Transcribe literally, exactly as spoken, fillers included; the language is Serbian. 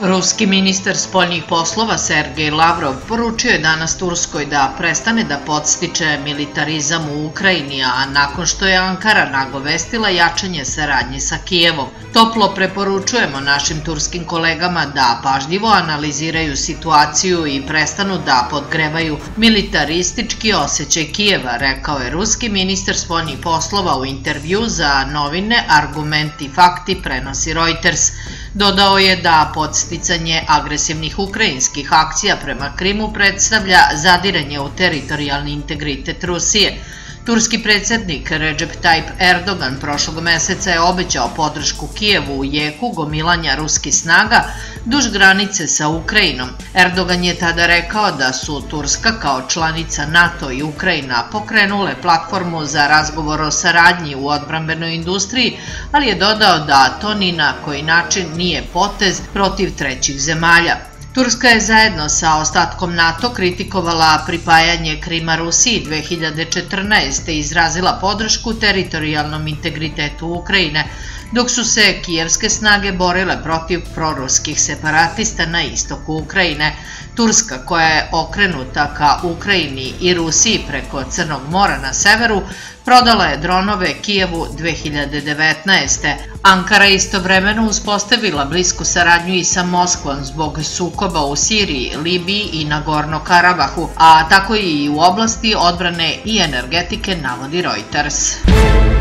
Ruski ministar spoljnih poslova Sergej Lavrov poručio je danas Turskoj da prestane da podstiče militarizam u Ukrajini, a nakon što je Ankara nagovestila jačanje saradnje sa Kijevom. Toplo preporučujemo našim turskim kolegama da pažljivo analiziraju situaciju i prestanu da podgrevaju militaristički osjećaj Kijeva, rekao je ruski ministar spoljnih poslova u intervju za novine Argumenti fakti prenosi Reuters. Dodao je da podsticanje agresivnih ukrajinskih akcija prema Krimu predstavlja zadiranje u teritorijalni integritet Rusije. Turski predsjednik Recep Tayyip Erdogan prošlog meseca je obećao podršku Kijevu u jeku gomilanja ruskih snaga duž granice sa Ukrajinom. Erdogan je tada rekao da su Turska kao članica NATO i Ukrajina pokrenule platformu za razgovor o saradnji u odbrambenoj industriji, ali je dodao da to ni na koji način nije potez protiv trećih zemalja. Turska je zajedno sa ostatkom NATO kritikovala pripajanje Krima Rusiji dve hiljade četrnaeste. i izrazila podršku teritorijalnom integritetu Ukrajine, dok su se kijevske snage borile protiv proruskih separatista na istoku Ukrajine. Turska, koja je okrenuta ka Ukrajini i Rusiji preko Crnog mora na severu, prodala je dronove Kijevu dve hiljade devetnaeste. Ankara je istovremeno uspostavila blisku saradnju i sa Moskvom zbog sukoba u Siriji, Libiji i Nagorno Karabahu, a tako i u oblasti odbrane i energetike, navodi Reuters.